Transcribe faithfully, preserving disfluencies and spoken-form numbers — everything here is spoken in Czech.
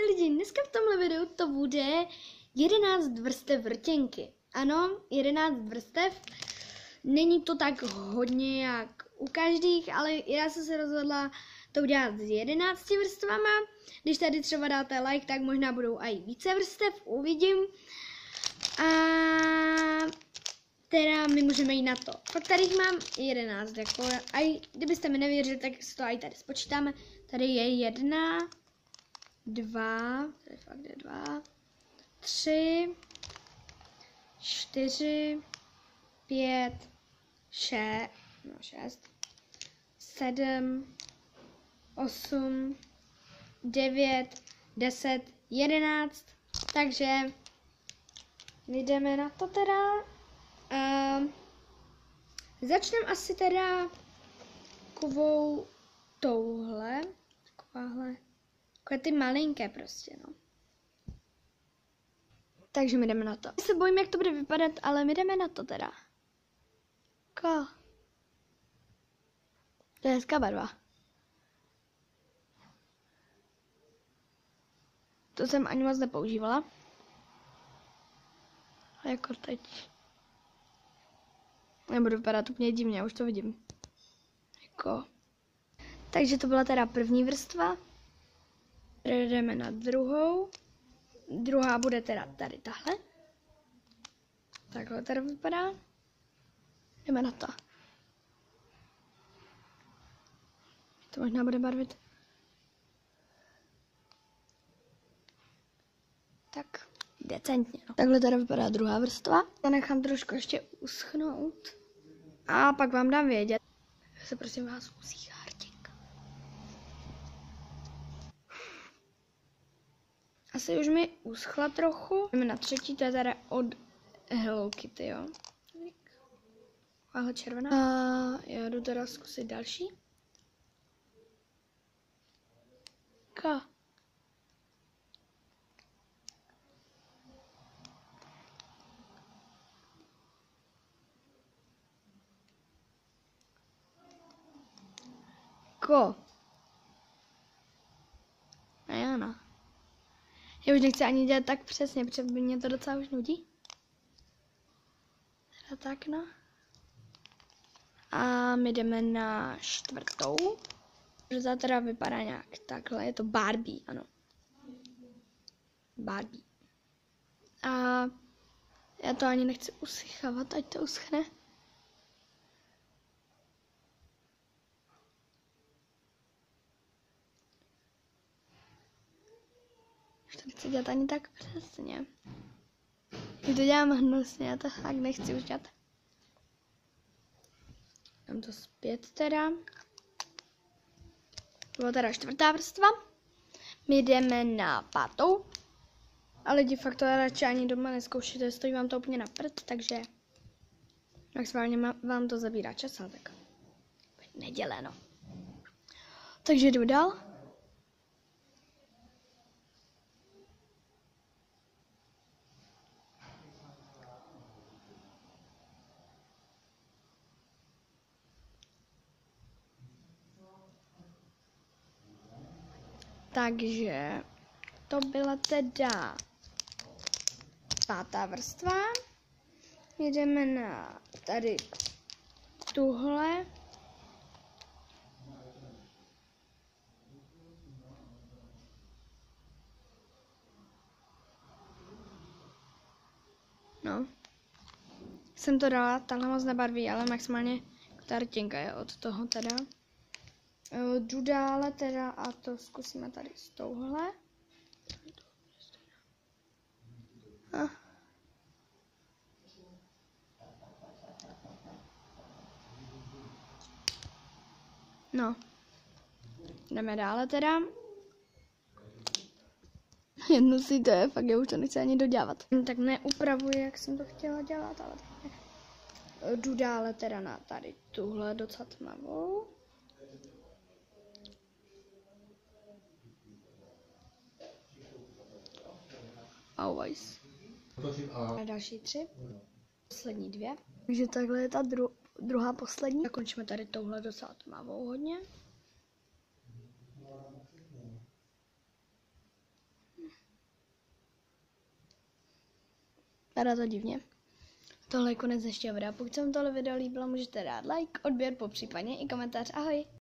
lidi, dneska v tomhle videu to bude jedenáct vrstev vrtěnky. Ano, jedenáct vrstev. Není to tak hodně jak u každých, ale já jsem se rozhodla to udělat s jedenácti vrstvama. Když tady třeba dáte like, tak možná budou i více vrstev, uvidím. A teda my můžeme jít na to. Pak tady jich mám jedenáct, jako, a kdybyste mi nevěřili, tak si to i tady spočítáme. Tady je jedna, dva, tady fakt je dva, tři, čtyři, pět, šest, no šest, sedm, osm, devět, deset, jedenáct. Takže jdeme na to teda. Uh, začneme asi teda takovou touhle, takováhle, takové ty malinké prostě, no. Takže my jdeme na to. Já se bojím, jak to bude vypadat, ale my jdeme na to teda. Ko. To je hezká barva. To jsem ani moc nepoužívala. A jako teď. Nebudu vypadat úplně divně, už to vidím. Jako. Takže to byla teda první vrstva. Jdeme na druhou. Druhá bude teda tady tahle. Takhle teda vypadá. Jdeme na to. To možná bude barvit. Tak, decentně. No. Takhle teda vypadá druhá vrstva. To nechám trošku ještě uschnout. A pak vám dám vědět. Se prosím vás usíchá hrtěnka. Asi už mi uschla trochu. Jdeme na třetí, to je teda od Hello Kitty, jo. Tahle červená. A já jdu teda zkusit další. Ka. Ko. A já no. Já už nechci ani dělat tak přesně, protože by mě to docela už nudí. Teda tak no. A my jdeme na čtvrtou. To teda vypadá nějak takhle, je to Barbie, ano. Barbie. A já to ani nechci usychávat, ať to uschne. Už to nechci dělat ani tak přesně. Když to dělám hnusně, já to tak nechci už dělat. Dám to zpět teda. To byla teda čtvrtá vrstva. My jdeme na pátou. A lidi fakt to radši ani doma neskoušíte, stojí vám to úplně na prd, takže maximálně vám to zabírá čas, ale tak neděle, no. Takže jdu dál. Takže to byla teda pátá vrstva. Jdeme na tady tuhle. No. Jsem to dala, tahle moc nebarví, ale maximálně ta rtěnka je od toho teda. Jdu dále teda a to zkusíme tady s touhle. A. No. Jdeme dále teda. Jedno si to je, fakt já už to nechci ani dodělat. Tak neupravuji, jak jsem to chtěla dělat, ale tak ne. Jdu dále teda na tady tuhle docela tmavou. Always. A další tři. Poslední dvě. Takže takhle je ta dru druhá poslední. Zakončíme tady touhle docela tmavou hodně. Vypadá to divně. Tohle je konec dnešního videa. Pokud se vám tohle video líbilo, můžete dát like, odběr, popřípadně i komentář. Ahoj!